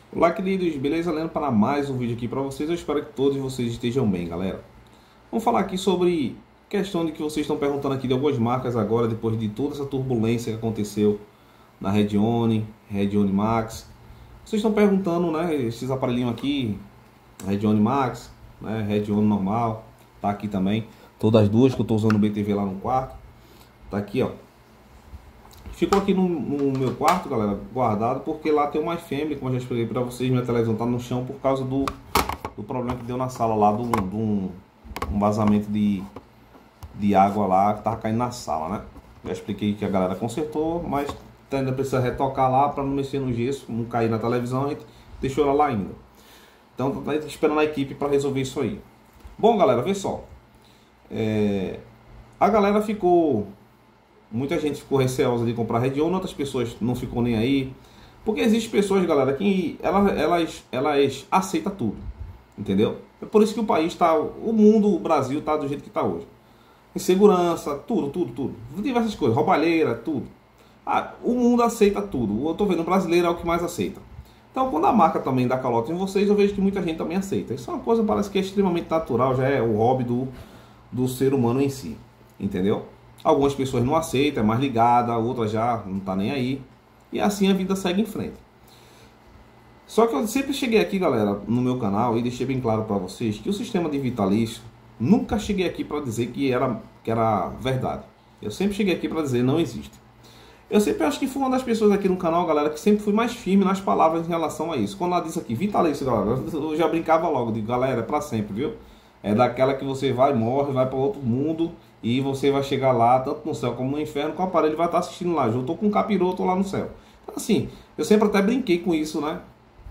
Olá, queridos, beleza? Lendo para mais um vídeo aqui para vocês. Eu espero que todos vocês estejam bem, galera. Vamos falar aqui sobre questão de que vocês estão perguntando aqui de algumas marcas agora, depois de toda essa turbulência que aconteceu na Redione, Redione Max. Vocês estão perguntando, né, esses aparelhinhos aqui, Redione Max, né, Redione normal, tá aqui também. Todas as duas que eu estou usando o BTV lá no quarto. Tá aqui, ó. Ficou aqui no meu quarto, galera, guardado, porque lá tem uma fêmea, como eu já expliquei pra vocês. Minha televisão tá no chão por causa do problema que deu na sala lá, um vazamento de água lá, que tava caindo na sala, né? Já expliquei que a galera consertou, mas ainda precisa retocar lá pra não mexer no gesso, não cair na televisão. A gente deixou ela lá ainda. Então tá esperando a equipe pra resolver isso aí. Bom, galera, vê só. A galera ficou... Muita gente ficou receosa de comprar Redione, outras pessoas não ficou nem aí. Porque existem pessoas, galera, que elas aceitam tudo. Entendeu? É por isso que o país está... O mundo, o Brasil está do jeito que está hoje. Insegurança, tudo. Diversas coisas, roubalheira, tudo. O mundo aceita tudo. Eu estou vendo, o brasileiro é o que mais aceita. Então, quando a marca também dá calote em vocês, eu vejo que muita gente também aceita. Isso é uma coisa, parece que é extremamente natural, já é o hobby do ser humano em si. Entendeu? Algumas pessoas não aceitam, é mais ligada, outras já não tá nem aí. E assim a vida segue em frente. Só que eu sempre cheguei aqui, galera, no meu canal e deixei bem claro para vocês que o sistema de vitalício, nunca cheguei aqui para dizer que era verdade. Eu sempre cheguei aqui para dizer não existe. Eu sempre acho que fui uma das pessoas aqui no canal, galera, que sempre fui mais firme nas palavras em relação a isso. Quando ela disse aqui, vitalício, galera, eu já brincava logo, digo, galera, é para sempre, viu? É daquela que você vai, morre, vai para outro mundo e você vai chegar lá, tanto no céu como no inferno, com o aparelho vai estar assistindo lá. Eu tô com um capiroto lá no céu. Então, assim, eu sempre até brinquei com isso, né?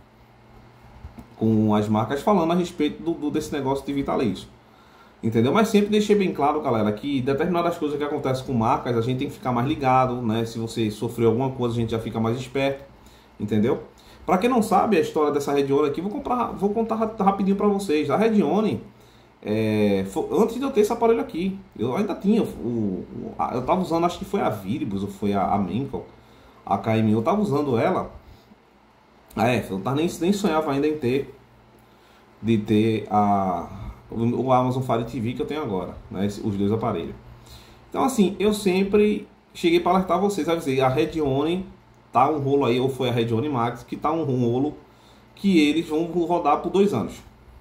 Com as marcas falando a respeito desse negócio de vitalício. Entendeu? Mas sempre deixei bem claro, galera, que determinadas coisas que acontecem com marcas, a gente tem que ficar mais ligado, né? Se você sofreu alguma coisa, a gente já fica mais esperto. Entendeu? Para quem não sabe a história dessa Redione aqui, vou contar rapidinho para vocês. A Redione... antes de eu ter esse aparelho aqui, eu ainda tinha eu tava usando, acho que foi a Viribus ou foi a Menkel, a KM, eu tava usando ela. Eu tava nem sonhava ainda em ter o Amazon Fire TV que eu tenho agora, né, os dois aparelhos. Então, assim, eu sempre cheguei para alertar vocês, avisei, a Redione tá um rolo aí, ou foi a Redione Max, que tá um rolo que eles vão rodar por 2 anos.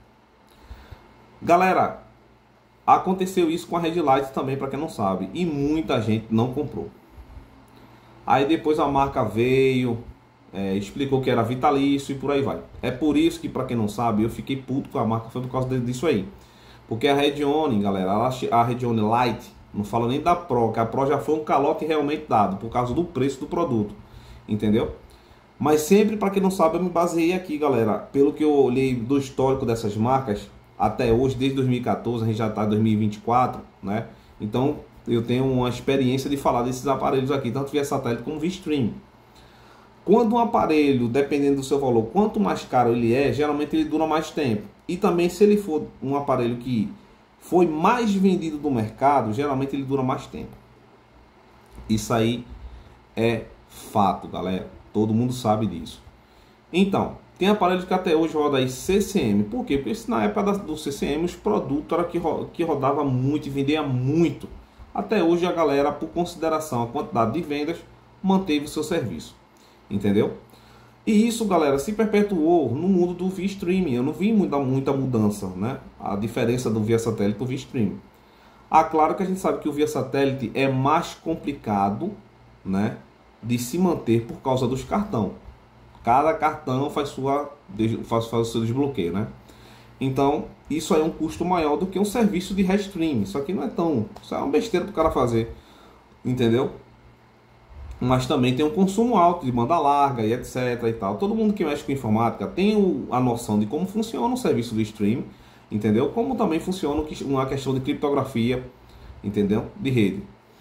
Galera, aconteceu isso com a Red Light também, para quem não sabe, e muita gente não comprou. Aí depois a marca veio, explicou que era vitalício e por aí vai. É por isso que, para quem não sabe, eu fiquei puto com a marca, foi por causa disso aí. Porque a Redione, galera, a Redione Light, não falo nem da Pro, que a Pro já foi um calote realmente dado, por causa do preço do produto, entendeu? Mas sempre, para quem não sabe, eu me baseei aqui, galera, pelo que eu olhei do histórico dessas marcas, até hoje, desde 2014, a gente já está em 2024, né? Então, eu tenho uma experiência de falar desses aparelhos aqui, tanto via satélite como via stream. Quando um aparelho, dependendo do seu valor, quanto mais caro ele é, geralmente ele dura mais tempo. E também, se ele for um aparelho que foi mais vendido do mercado, geralmente ele dura mais tempo. Isso aí é fato, galera. Todo mundo sabe disso. Então, tem aparelhos que até hoje roda aí CCM. Por quê? Porque na época do CCM os produtos eram que rodava muito e vendia muito. Até hoje a galera, por consideração a quantidade de vendas, manteve o seu serviço. Entendeu? E isso, galera, se perpetuou no mundo do via streaming. Eu não vi muita mudança, né? A diferença do via satélite para o via streaming. Claro que a gente sabe que o via satélite é mais complicado, né, de se manter por causa dos cartões. Cada cartão faz o seu desbloqueio, né? Então, isso aí é um custo maior do que um serviço de restream. Isso aqui não é tão... Isso é uma besteira para o cara fazer, entendeu? Mas também tem um consumo alto de banda larga e etc e tal. Todo mundo que mexe com informática tem a noção de como funciona o serviço do stream, entendeu? Como também funciona uma questão de criptografia, entendeu? De rede.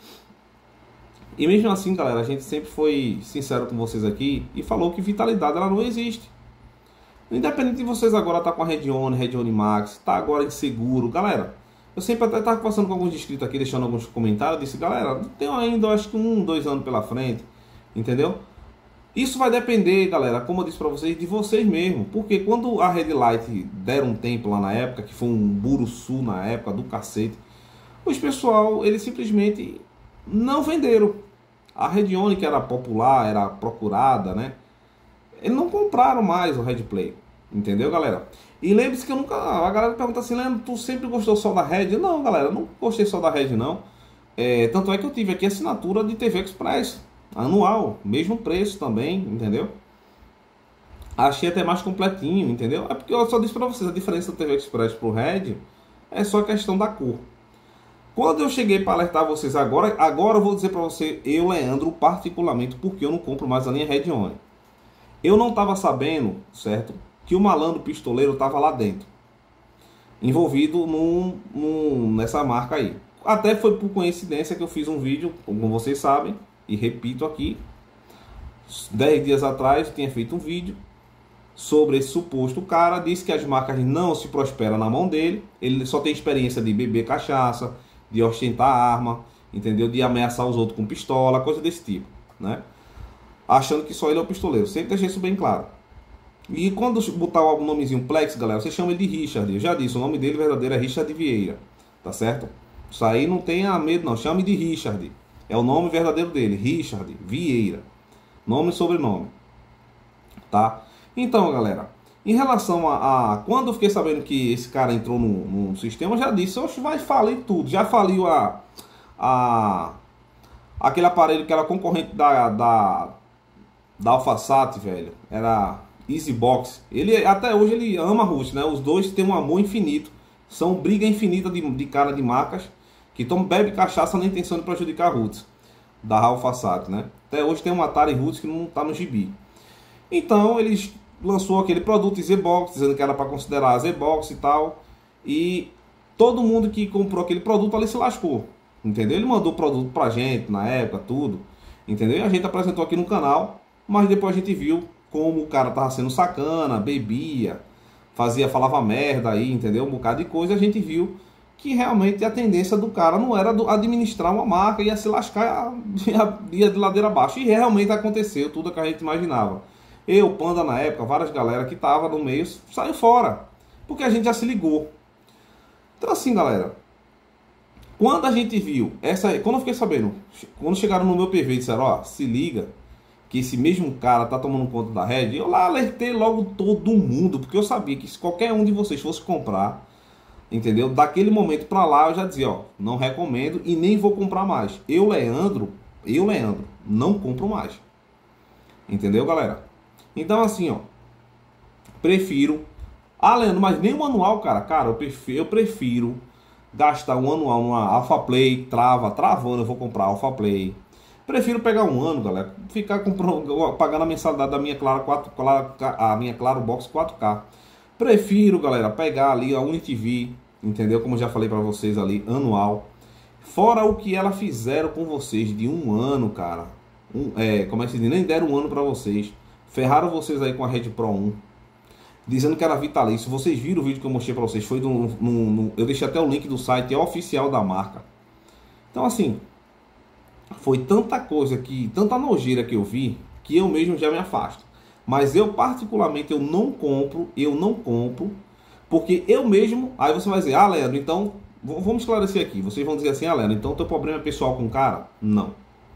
E mesmo assim, galera, a gente sempre foi sincero com vocês aqui e falou que vitalidade ela não existe. Independente de vocês agora estar com a Redione Max, tá agora inseguro, galera. Eu sempre até estava conversando com alguns inscritos aqui, deixando alguns comentários, disse, galera, tenho ainda, acho que 1, 2 anos pela frente, entendeu? Isso vai depender, galera, como eu disse para vocês, de vocês mesmo. Porque quando a Red Light deram um tempo lá na época, que foi um buruçu na época do cacete, os pessoal, eles simplesmente não venderam. A Radeon, que era popular, era procurada, né? Eles não compraram mais o Red Play. Entendeu, galera? E lembre-se que eu nunca... A galera pergunta assim, Leandro, tu sempre gostou só da Red? Não, galera, não gostei só da Red, não. Tanto é que eu tive aqui assinatura de TV Express anual, mesmo preço também, entendeu? Achei até mais completinho, entendeu? É porque eu só disse pra vocês, a diferença do TV Express pro Red é só a questão da cor. Quando eu cheguei para alertar vocês agora eu vou dizer para você, eu, Leandro, particularmente, porque eu não compro mais a linha Radeon. Eu não estava sabendo, certo, que o malandro pistoleiro estava lá dentro, envolvido nessa marca aí. Até foi por coincidência que eu fiz um vídeo, como vocês sabem, e repito aqui, 10 dias atrás eu tinha feito um vídeo sobre esse suposto cara, disse que as marcas não se prosperam na mão dele, ele só tem experiência de beber cachaça, de ostentar arma, entendeu? De ameaçar os outros com pistola, coisa desse tipo, né? Achando que só ele é o pistoleiro. Sempre deixei isso bem claro. E quando botar o nomezinho Plex, galera, você chama ele de Richard. Eu já disse, o nome dele verdadeiro é Richard Vieira, tá certo? Isso aí não tenha medo não, chame de Richard. É o nome verdadeiro dele, Richard Vieira. Nome e sobrenome, tá? Então, galera, em relação a quando eu fiquei sabendo que esse cara entrou no sistema, eu já disse, oxe, vai falir tudo. Já faliu aquele aparelho que era concorrente da Alphasat, velho. Era Easybox. Ele, até hoje ele ama a Roots, né? Os dois têm um amor infinito. São briga infinita de cara de marcas que bebe cachaça na intenção de prejudicar a Roots da Alphasat, né? Até hoje tem uma Atari Roots que não tá no gibi. Então eles lançou aquele produto Z-Box, dizendo que era para considerar a Z-Box e tal. E todo mundo que comprou aquele produto ali se lascou, entendeu? Ele mandou o produto pra gente na época, tudo, entendeu? E a gente apresentou aqui no canal, mas depois a gente viu como o cara tava sendo sacana, bebia, falava merda aí, entendeu? Um bocado de coisa. A gente viu que realmente a tendência do cara não era administrar uma marca, ia se lascar, ia de ladeira abaixo. E realmente aconteceu tudo que a gente imaginava. Eu, Panda na época, várias galera que tava no meio saiu fora, porque a gente já se ligou. Então assim, galera, quando a gente viu quando eu fiquei sabendo, quando chegaram no meu PV e disseram, ó, se liga que esse mesmo cara tá tomando conta da Red, eu lá alertei logo todo mundo, porque eu sabia que se qualquer um de vocês fosse comprar, entendeu? Daquele momento pra lá eu já dizia, ó, não recomendo e nem vou comprar mais. Eu, Leandro, não compro mais. Entendeu, galera? Então assim, ó, prefiro... Ah, Leandro, mas nem o manual, cara, eu prefiro gastar um anual numa Alpha Play, travando, eu vou comprar Alpha Play. Prefiro pegar um ano, galera, ficar pagando a mensalidade da minha a minha Claro Box 4K. Prefiro, galera, pegar ali a UniTV, entendeu? Como eu já falei pra vocês ali, anual. Fora o que ela fizeram com vocês de um ano, cara. Como é que se diz? Nem deram um ano pra vocês. Ferraram vocês aí com a Red Pro 1. Dizendo que era vitalício. Vocês viram o vídeo que eu mostrei pra vocês. Foi eu deixei até o link do site, é oficial da marca. Então assim, foi tanta coisa tanta nojeira que eu vi, que eu mesmo já me afasto. Mas eu particularmente eu não compro, porque eu mesmo, aí você vai dizer, ah, Leandro, então, vamos esclarecer aqui. Vocês vão dizer assim, ah, Leandro, então teu problema é pessoal com o cara? Não.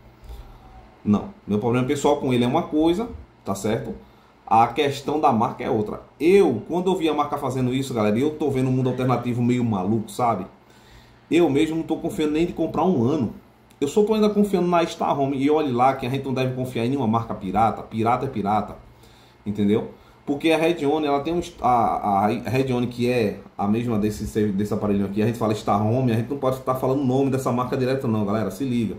Não, meu problema pessoal com ele é uma coisa, tá certo? A questão da marca é outra. Quando eu vi a marca fazendo isso, galera, eu tô vendo um mundo alternativo meio maluco, sabe? Eu mesmo não tô confiando nem de comprar um ano. Eu só tô ainda confiando na Star Home. E olhe lá que a gente não deve confiar em nenhuma marca pirata. Pirata é pirata. Entendeu? Porque a Radeon, ela tem a Radeon, que é a mesma desse aparelho aqui. A gente fala Star Home, a gente não pode estar falando o nome dessa marca direto não, galera. Se liga.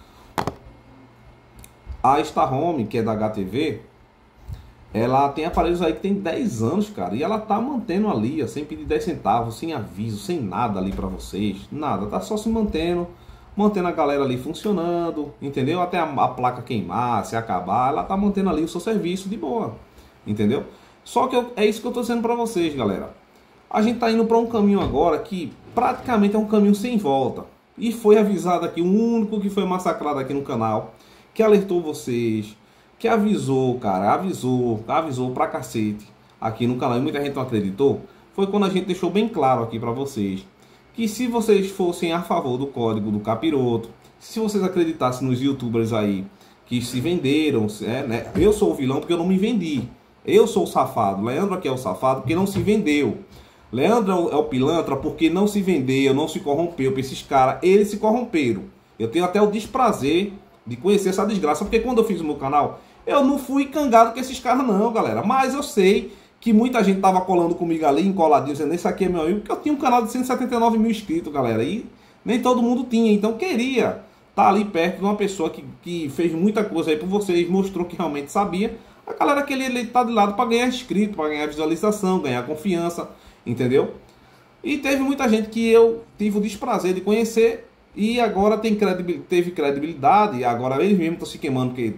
A Star Home, que é da HTV, ela tem aparelhos aí que tem 10 anos, cara. E ela tá mantendo ali, ó, sem pedir 10 centavos, sem aviso, sem nada ali pra vocês. Nada, tá só se mantendo a galera ali funcionando, entendeu? Até a placa queimar, se acabar, ela tá mantendo ali o seu serviço de boa, entendeu? Só que é isso que eu tô dizendo pra vocês, galera. A gente tá indo pra um caminho agora que praticamente é um caminho sem volta. E foi avisado aqui, o único que foi massacrado aqui no canal, que alertou vocês, que avisou, cara, avisou pra cacete aqui no canal e muita gente não acreditou, foi quando a gente deixou bem claro aqui pra vocês que se vocês fossem a favor do código do capiroto, se vocês acreditassem nos youtubers aí que se venderam, né? Eu sou o vilão porque eu não me vendi. Eu sou o safado. Leandro aqui é o safado porque não se vendeu. Leandro é o pilantra porque não se vendeu, não se corrompeu para esses caras. Eles se corromperam. Eu tenho até o desprazer de conhecer essa desgraça, porque quando eu fiz o meu canal, eu não fui cangado com esses caras não, galera. Mas eu sei que muita gente tava colando comigo ali, encoladinho, dizendo, esse aqui é meu amigo, porque eu tinha um canal de 179 mil inscritos, galera. E nem todo mundo tinha, então queria estar ali perto de uma pessoa que fez muita coisa aí por vocês, mostrou que realmente sabia. A galera queria ele estar de lado para ganhar inscrito, para ganhar visualização, ganhar confiança, entendeu? E teve muita gente que eu tive o desprazer de conhecer e agora teve credibilidade, e agora eles mesmos estão se queimando porque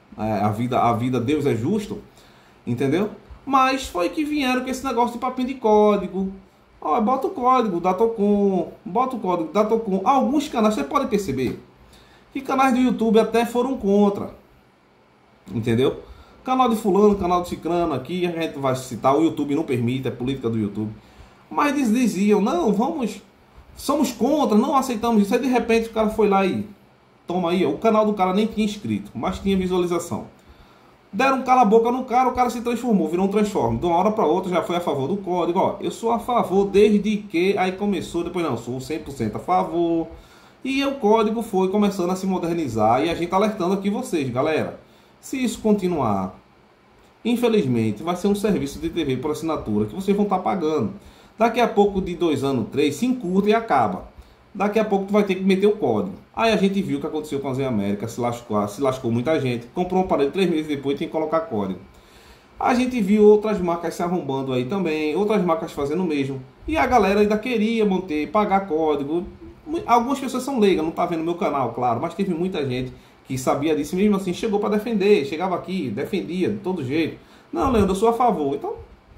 a vida Deus é justo, entendeu? Mas foi que vieram com esse negócio de papinho de código. Ó, bota o código Datocom, bota o código Datocom. Alguns canais, você pode perceber que canais do YouTube até foram contra, entendeu? Canal de fulano, canal de cicrano aqui, a gente vai citar, o YouTube não permite, é política do YouTube. Mas eles diziam, não, somos contra, não aceitamos isso. Aí de repente o cara foi lá e, toma aí, ó, o canal do cara nem tinha inscrito, mas tinha visualização. Deram um cala-boca no cara, o cara se transformou, virou um transforme. De uma hora para outra já foi a favor do código. Ó, eu sou a favor desde que... Aí começou, depois não, sou 100% a favor. E o código foi começando a se modernizar. E a gente tá alertando aqui vocês, galera. Se isso continuar, infelizmente, vai ser um serviço de TV por assinatura que vocês vão estar pagando. Daqui a pouco, de 2 anos, 3, se encurta e acaba. Daqui a pouco tu vai ter que meter o código. Aí a gente viu o que aconteceu com a Zen América, se lascou muita gente. Comprou um aparelho 3 meses depois, tem que colocar código. A gente viu outras marcas se arrombando aí também, outras marcas fazendo o mesmo. E a galera ainda queria manter, pagar código. Algumas pessoas são leigas, não tá vendo meu canal, claro, mas teve muita gente que sabia disso mesmo assim, chegou para defender, chegava aqui, defendia de todo jeito. Não, Leandro, eu sou a favor. Então,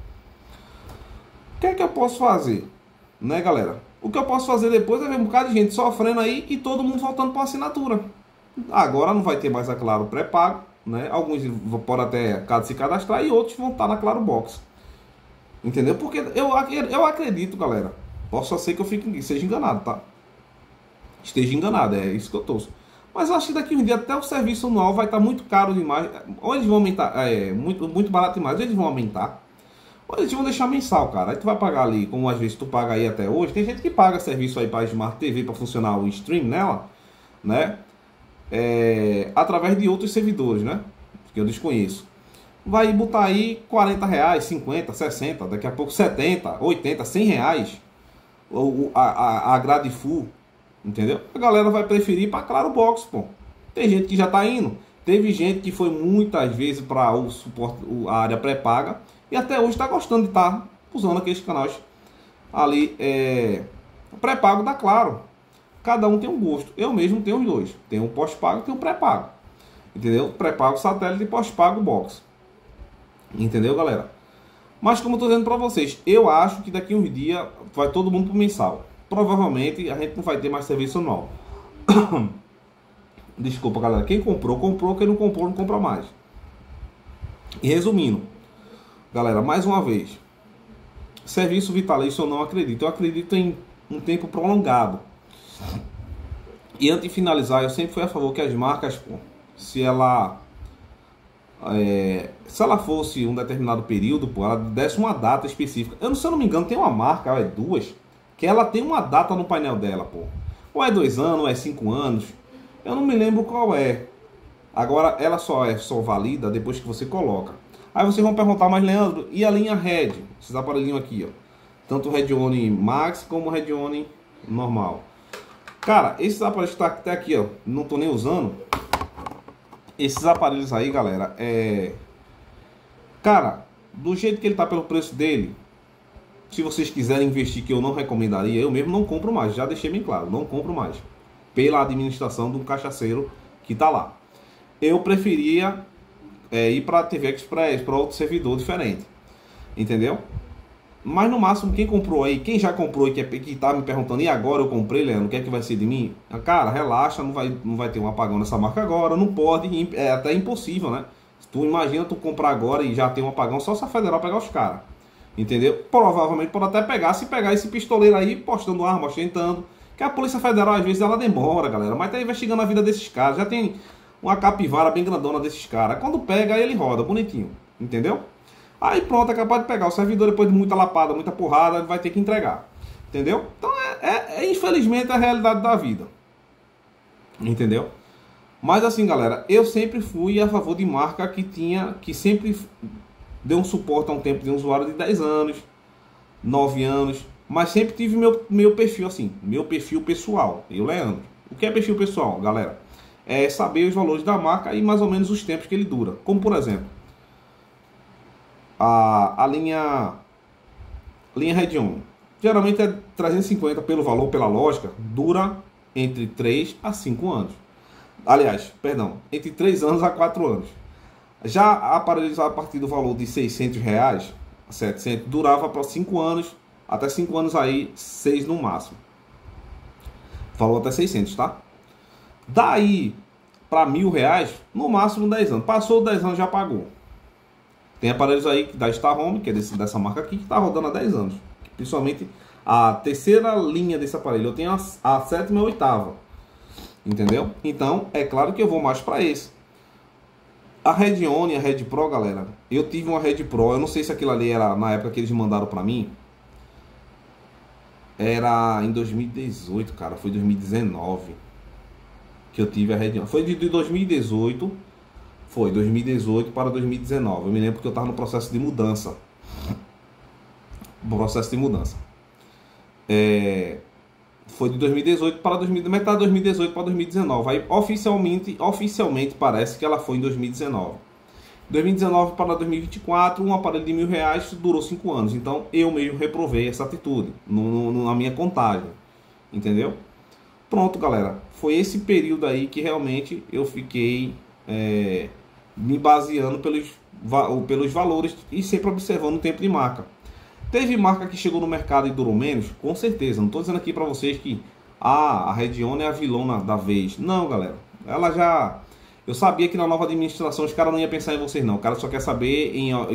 o que é que eu posso fazer? Né, galera? O que eu posso fazer depois é ver um bocado de gente sofrendo aí e todo mundo voltando para assinatura. Agora não vai ter mais a Claro pré-pago, né? Alguns podem até se cadastrar e outros vão estar na Claro Box. Entendeu? Porque eu acredito, galera. Posso ser que eu seja enganado, tá? Esteja enganado, é isso que eu torço. Mas eu acho que daqui um dia até o serviço anual vai estar muito caro demais. Ou eles vão aumentar, muito barato demais, ou eles vão aumentar. Ou eles vão deixar mensal, cara. Aí tu vai pagar ali, como às vezes tu paga aí até hoje. Tem gente que paga serviço aí para Smart TV para funcionar o stream nela, né? Através de outros servidores, né? Que eu desconheço. Vai botar aí R$40, 50, 60, daqui a pouco 70, 80, R$100 a grade full, entendeu? A galera vai preferir para Claro Box, pô. Tem gente que já tá indo. Teve gente que foi muitas vezes para o suporte, a área pré-paga e até hoje está gostando de estar usando aqueles canais ali pré-pago da Claro. Cada um tem um gosto. Eu mesmo tenho os dois. Tem o pós-pago e tem o pré-pago. Entendeu? Pré-pago satélite e pós-pago box. Entendeu, galera? Mas como eu tô dizendo para vocês, eu acho que daqui uns dias vai todo mundo pro mensal. Provavelmente a gente não vai ter mais serviço anual. Desculpa, galera. Quem comprou, comprou. Quem não comprou, não compra mais. E resumindo, galera, mais uma vez, serviço vitalício eu não acredito. Eu acredito em um tempo prolongado. E antes de finalizar, eu sempre fui a favor que as marcas, pô, se ela fosse um determinado período, pô, ela desse uma data específica. Se eu não me engano, tem uma marca, duas, que ela tem uma data no painel dela, pô. Ou é 2 anos, ou é 5 anos. Eu não me lembro qual é. Agora, ela só é válida depois que você coloca. Aí vocês vão perguntar, mas Leandro, e a linha Red? Esses aparelhinhos aqui, ó. Tanto o Redone Max como o Redone normal. Cara, esses aparelhos que tá até aqui, ó, não tô nem usando. Esses aparelhos aí, galera, cara, do jeito que ele tá pelo preço dele, se vocês quiserem investir, que eu não recomendaria, eu mesmo não compro mais. Já deixei bem claro, não compro mais. Pela administração de um cachaceiro que tá lá. Eu preferia ir para TV Express, para outro servidor diferente. Entendeu? Mas no máximo, quem comprou aí, quem já comprou e que tá me perguntando, e agora eu comprei, Leandro, o que é que vai ser de mim? Cara, relaxa, não vai ter um apagão nessa marca agora, não pode, é até impossível, né? Tu imagina tu comprar agora e já tem um apagão só se a federal pegar os caras. Entendeu? Provavelmente pode até pegar, se pegar esse pistoleiro aí postando arma, ostentando. Que a Polícia Federal às vezes ela demora, galera. Mas tá investigando a vida desses caras. Já tem uma capivara bem grandona desses caras. Quando pega, aí ele roda, bonitinho. Entendeu? Aí pronto, é capaz de pegar. O servidor, depois de muita lapada, muita porrada, ele vai ter que entregar. Entendeu? Então infelizmente a realidade da vida. Entendeu? Mas assim, galera, eu sempre fui a favor de marca que sempre deu um suporte a um tempo de um usuário de 10 anos, 9 anos, mas sempre tive meu perfil assim, meu perfil pessoal, eu, Leandro. O que é perfil pessoal, galera? É saber os valores da marca e mais ou menos os tempos que ele dura. Como por exemplo, a linha Radeon, geralmente é 350 pelo valor, pela lógica, dura entre 3 a 5 anos. Aliás, perdão, entre 3 anos a 4 anos. Já aparelhos a partir do valor de R$600, 700, durava para 5 anos, até 5 anos aí, 6 no máximo. Falou até 600, tá? Daí para R$1.000, no máximo 10 anos. Passou 10 anos, já pagou. Tem aparelhos aí da Star Home, que é dessa marca aqui, que está rodando há 10 anos. Principalmente a terceira linha desse aparelho. Eu tenho a sétima e a oitava. Entendeu? Então, é claro que eu vou mais para esse. A Radeon e a Red Pro, galera, eu tive uma Red Pro, eu não sei se aquilo ali era na época que eles mandaram para mim. Era em 2018, cara, foi 2019 que eu tive a Radeon. Foi de 2018, foi 2018 para 2019. Eu me lembro que eu estava no processo de mudança. Foi de 2018 para metade de 2018 para 2019. Aí oficialmente parece que ela foi em 2019. 2019 para 2024, um aparelho de R$1.000 durou 5 anos. Então eu mesmo reprovei essa atitude na minha contagem. Entendeu? Pronto, galera. Foi esse período aí que realmente eu fiquei me baseando pelos valores e sempre observando o tempo de marca. Teve marca que chegou no mercado e durou menos? Com certeza. Não estou dizendo aqui para vocês que a Radeon é a vilona da vez. Não, galera. Ela já... Eu sabia que na nova administração os caras não iam pensar em vocês, não. O cara só quer saber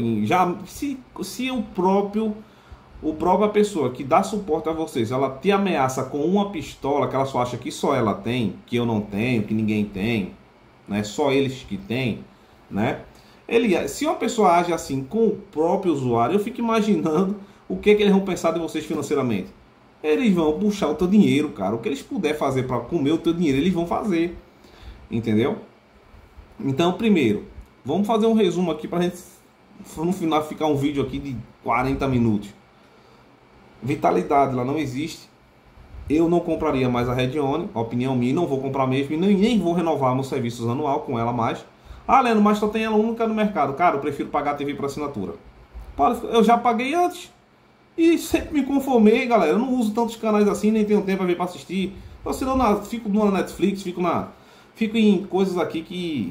se a própria pessoa que dá suporte a vocês, ela te ameaça com uma pistola que ela só acha que só ela tem, que eu não tenho, que ninguém tem, né? Só eles que tem, né? Se uma pessoa age assim com o próprio usuário, eu fico imaginando o que eles vão pensar de vocês financeiramente. Eles vão puxar o teu dinheiro, cara. O que eles puder fazer para comer o teu dinheiro, eles vão fazer. Entendeu? Então, primeiro, vamos fazer um resumo aqui para gente no final ficar um vídeo aqui de 40 minutos. Vitalidade, ela não existe. Eu não compraria mais a Radeon, opinião minha, não vou comprar mesmo e nem vou renovar meu serviço anual com ela mais. Ah, Leandro, mas só tem ela única no mercado. Cara, eu prefiro pagar a TV por assinatura. Eu já paguei antes. E sempre me conformei, galera. Eu não uso tantos canais assim, nem tenho tempo para ver para assistir. Eu fico na Netflix, fico em coisas aqui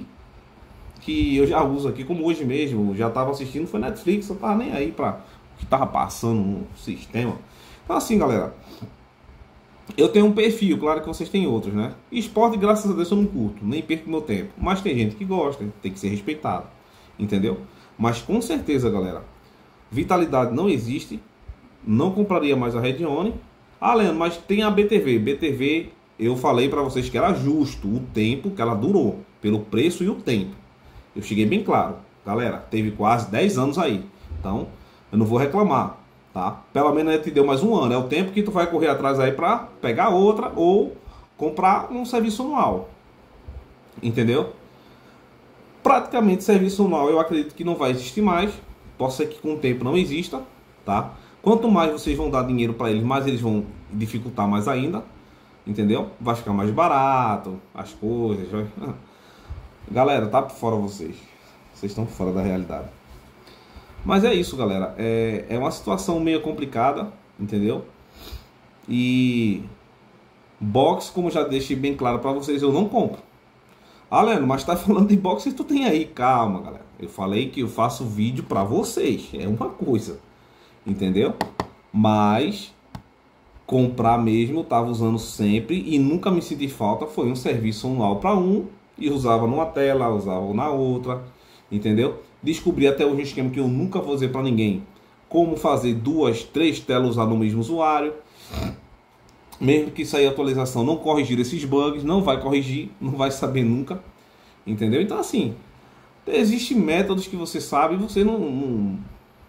que eu já uso aqui, como hoje mesmo. Eu já estava assistindo, foi Netflix, eu tava nem aí para o que tava passando no sistema. Então assim, galera, eu tenho um perfil, claro que vocês têm outros, né? Esporte, graças a Deus, eu não curto, nem perco meu tempo. Mas tem gente que gosta, tem que ser respeitado, entendeu? Mas com certeza, galera, vitalidade não existe. Não compraria mais a Radeon. Ah, Leandro, mas tem a BTV. BTV, eu falei para vocês que era justo o tempo que ela durou, pelo preço e o tempo. Eu cheguei bem claro. Galera, teve quase 10 anos aí. Então, eu não vou reclamar. Tá? Pelo menos ele te deu mais um ano. É o tempo que tu vai correr atrás aí para pegar outra ou comprar um serviço anual. Entendeu? Praticamente serviço anual eu acredito que não vai existir mais. Pode ser que com o tempo não exista. Tá? Quanto mais vocês vão dar dinheiro para eles, mais eles vão dificultar mais ainda. Entendeu? Vai ficar mais barato as coisas. Galera, tá por fora vocês. Vocês estão fora da realidade. Mas é isso, galera. É uma situação meio complicada, entendeu? E box, como já deixei bem claro para vocês, eu não compro. Ah, Leandro, mas tá falando de box que tu tem aí. Calma, galera. Eu falei que eu faço vídeo para vocês. É uma coisa, entendeu? Mas comprar mesmo, eu tava usando sempre e nunca me senti falta. Foi um serviço anual para um e usava numa tela, usava na outra. entendeu? Descobri até hoje um esquema que eu nunca vou dizer para ninguém, como fazer 2, 3 telas usar no mesmo usuário. Mesmo que sair a atualização não corrigir esses bugs, não vai corrigir, não vai saber nunca, entendeu? Então assim, existem métodos que você sabe e você não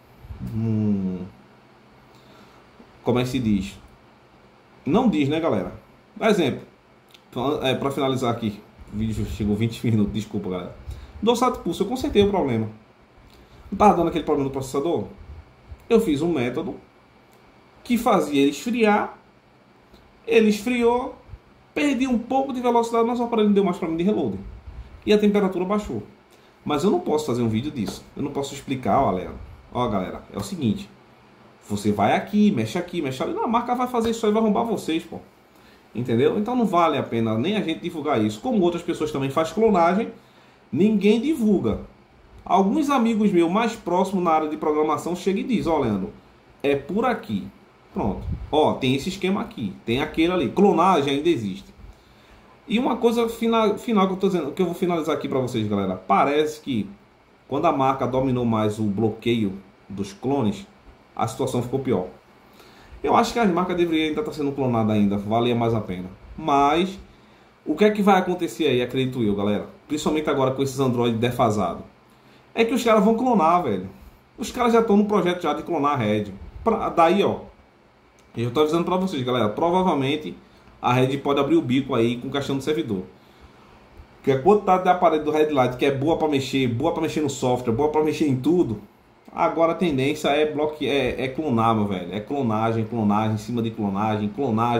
como é que se diz? Não diz, né, galera? Por exemplo, para finalizar aqui, o vídeo chegou 20 minutos, desculpa, galera. Do SAT Pulse eu consertei o problema. Não estava dando aquele problema do processador? Eu fiz um método que fazia ele esfriar. Ele esfriou, perdi um pouco de velocidade, mas o aparelho não deu mais para mim de reload. E a temperatura baixou. Mas eu não posso fazer um vídeo disso. Eu não posso explicar, ó galera, é o seguinte. Você vai aqui, mexe ali. Não, a marca vai fazer isso aí, vai arrombar vocês, pô. Entendeu? Então não vale a pena nem a gente divulgar isso. Como outras pessoas também fazem clonagem, ninguém divulga. Alguns amigos meus mais próximos na área de programação chegam e dizem, ó, Leandro, é por aqui. Pronto. Ó, tem esse esquema aqui, tem aquele ali. Clonagem ainda existe. E uma coisa final que eu tô dizendo, que eu vou finalizar aqui para vocês, galera. Parece que quando a marca dominou mais o bloqueio dos clones, a situação ficou pior. Eu acho que as marcas deveriam ainda estar sendo clonadas ainda, valia mais a pena. Mas o que é que vai acontecer aí, acredito eu, galera? Principalmente agora com esses Android defasados. É que os caras vão clonar, velho. Os caras já estão no projeto já de clonar a Red. Daí, ó. Eu estou avisando para vocês, galera. Provavelmente a Red pode abrir o bico aí com questão do servidor. Porque a quantidade de aparelho do Red Light que é boa para mexer no software, boa para mexer em tudo. Agora a tendência é clonar, meu velho. É clonagem em cima de clonagem.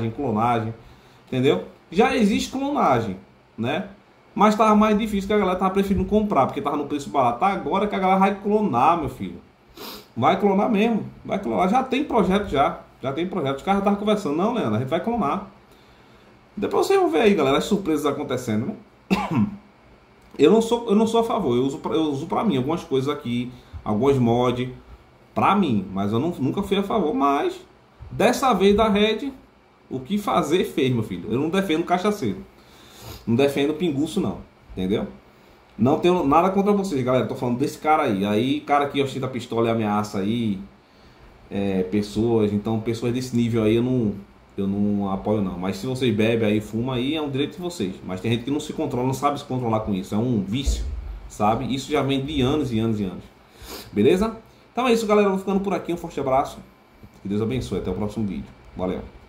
Entendeu? Já existe clonagem, né? Mas tava mais difícil, que a galera tava preferindo comprar, porque tava no preço barato. Agora que a galera vai clonar, meu filho. Vai clonar mesmo. Vai clonar. Já tem projeto já. Já tem projeto. Os caras já estavam conversando. Não, Leandro, a gente vai clonar. Depois vocês vão ver aí, galera, as surpresas acontecendo, né? Eu não sou a favor. Eu uso pra mim algumas coisas aqui. Alguns mods. Pra mim. Mas eu nunca fui a favor. Mas, dessa vez da Red, o que fazer fez, meu filho. Eu não defendo cachaceiro. Não defendo pinguço, não. Entendeu? Não tenho nada contra vocês, galera. Tô falando desse cara aí. Aí, cara que ostenta pistola e ameaça aí. Pessoas, então pessoas desse nível aí eu não apoio não. Mas se vocês bebem aí, fuma aí, é um direito de vocês. Mas tem gente que não se controla, não sabe se controlar com isso. É um vício, sabe? Isso já vem de anos e anos e anos. Beleza? Então é isso, galera. Eu vou ficando por aqui. Um forte abraço. Que Deus abençoe. Até o próximo vídeo. Valeu.